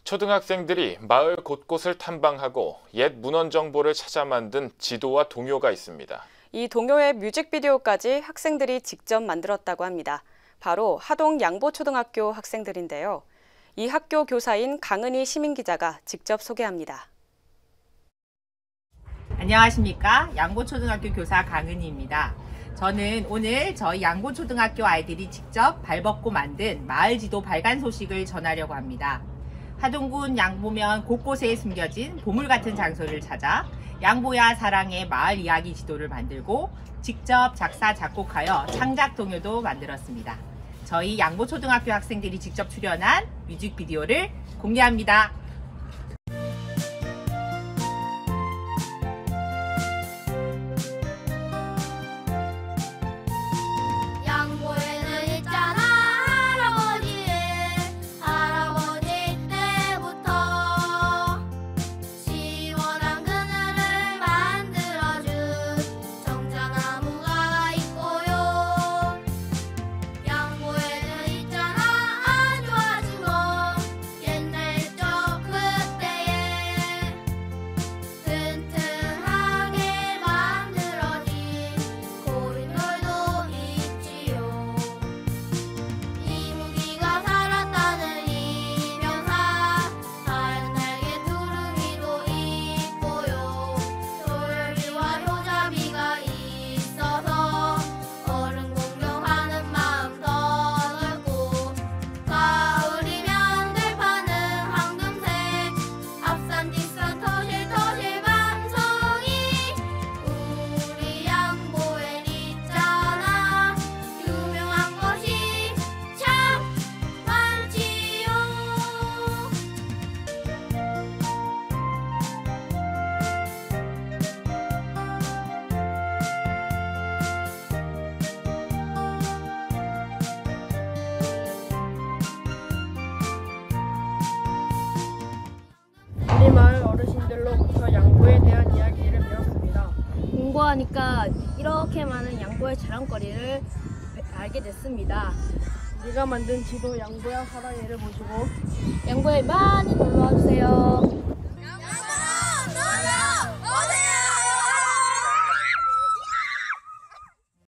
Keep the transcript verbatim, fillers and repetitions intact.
초등학생들이 마을 곳곳을 탐방하고 옛 문헌 정보를 찾아 만든 지도와 동요가 있습니다. 이 동요의 뮤직비디오까지 학생들이 직접 만들었다고 합니다. 바로 하동 양보초등학교 학생들인데요. 이 학교 교사인 강은희 시민기자가 직접 소개합니다. 안녕하십니까. 양보초등학교 교사 강은희입니다. 저는 오늘 저희 양보초등학교 아이들이 직접 발벗고 만든 마을지도 발간 소식을 전하려고 합니다. 하동군 양보면 곳곳에 숨겨진 보물 같은 장소를 찾아 양보야 사랑의 마을 이야기 지도를 만들고 직접 작사 작곡하여 창작 동요도 만들었습니다. 저희 양보초등학교 학생들이 직접 출연한 뮤직비디오를 공개합니다. 우리 마을 어르신들로부터 양보에 대한 이야기를 배웠습니다. 공부하니까 이렇게 많은 양보의 자랑거리를 알게 됐습니다. 우리가 만든 지도 양보야 사랑해를 보시고 양보에 많이 놀러와주세요.